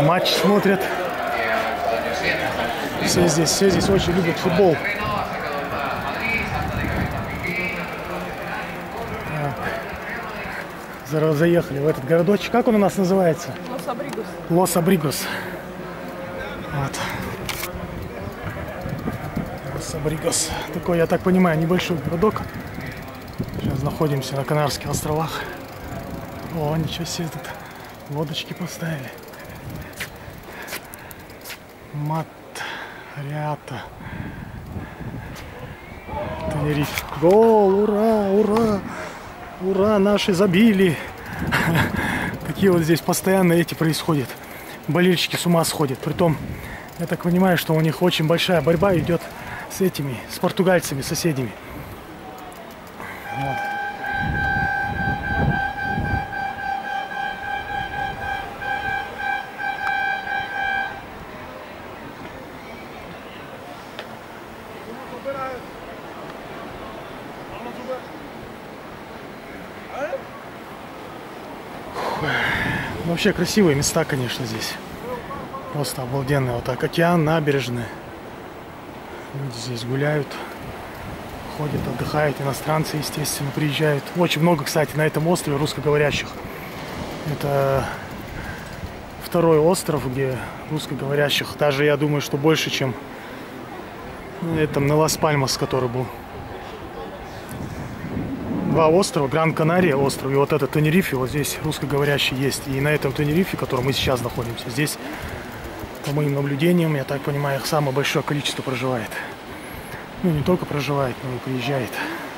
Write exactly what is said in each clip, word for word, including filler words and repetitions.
матч смотрят. Все здесь, все здесь очень любят футбол. Так. Заехали в этот городочек. Как он у нас называется? Лос-Абригос. Лос-Абригос. Вот. Лос-Абригос. Такой, я так понимаю, небольшой городок. Сейчас находимся на Канарских островах. О, ничего себе, тут лодочки поставили. Мат-Рята. Тенерифе. Гол! Ура! Ура! Ура! Наши забили! Какие вот здесь постоянно эти происходят. Болельщики с ума сходят. Притом, я так понимаю, что у них очень большая борьба идет с этими, с португальцами, соседями. Вот. Вообще красивые места, конечно, здесь. Просто обалденные. Вот так океан, набережная. Люди здесь гуляют, ходят, отдыхают. Иностранцы, естественно, приезжают. Очень много, кстати, на этом острове русскоговорящих. Это второй остров, где русскоговорящих. Даже, я думаю, что больше, чем этом на Лас-Пальмас, который был. Два острова, Гран-Канария остров и вот этот Тенерифе, вот здесь русскоговорящий есть. И на этом Тенерифе, в котором мы сейчас находимся, здесь, по моим наблюдениям, я так понимаю, их самое большое количество проживает. Ну, не только проживает, но и приезжает.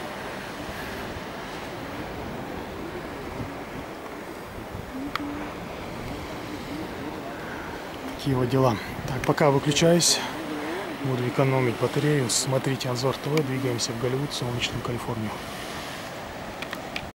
Такие вот дела. Так, пока выключаюсь, буду экономить батарею. Смотрите Анзор ТВ, двигаемся в Голливуд, солнечную Калифорнию.